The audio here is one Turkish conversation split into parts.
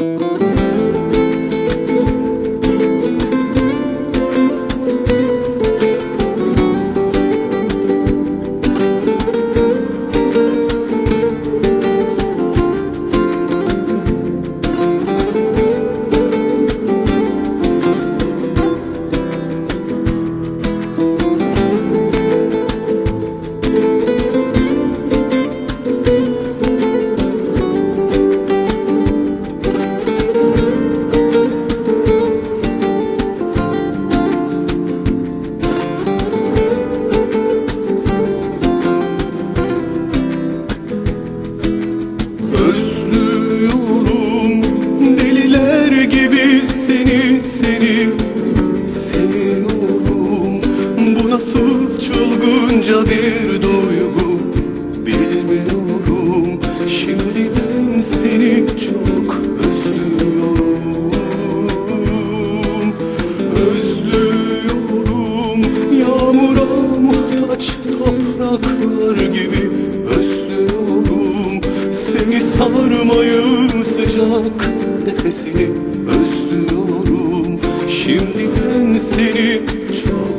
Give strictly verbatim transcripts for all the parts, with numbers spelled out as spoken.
Nasıl çılgınca bir duygu bilmiyorum. Şimdiden seni çok özlüyorum. Özlüyorum, yağmura muhtaç topraklar gibi özlüyorum. Seni sarmayı, sıcak nefesini özlüyorum. Şimdiden seni çok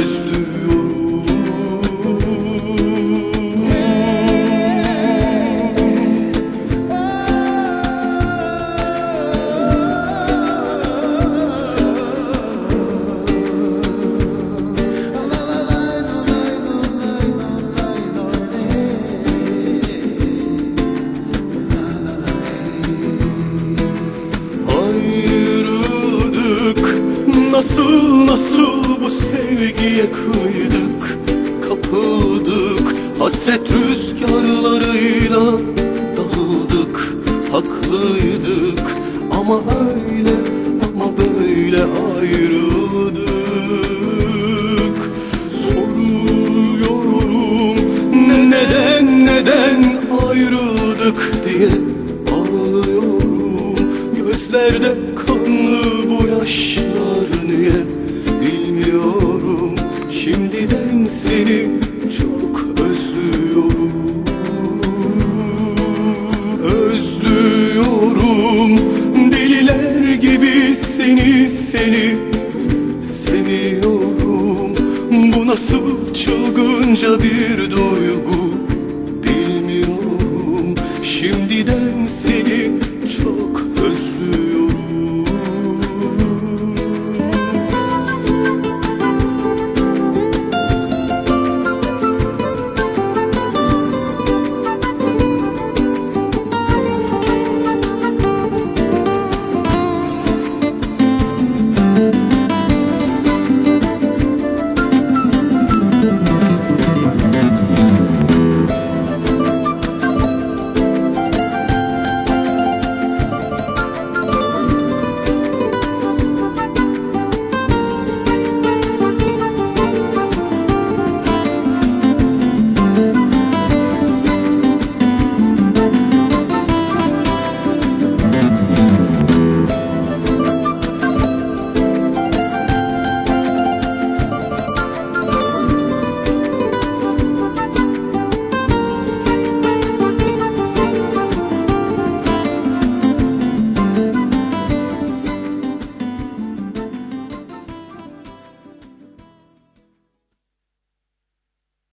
Nasıl nasıl bu sevgiye kıydık, kapıldık, hasret rüzgarlarıyla dağıldık, haklıydık ama öyle ama böyle ayrıldık. Soruyorum ne neden neden ayrıldık diye ağlıyorum. Gözlerde kanlı bu yaşlar niye bilmiyorum. Şimdiden seni çok özlüyorum. Özlüyorum deliler gibi seni seni seviyorum. Bu nasıl çılgınca bir duygu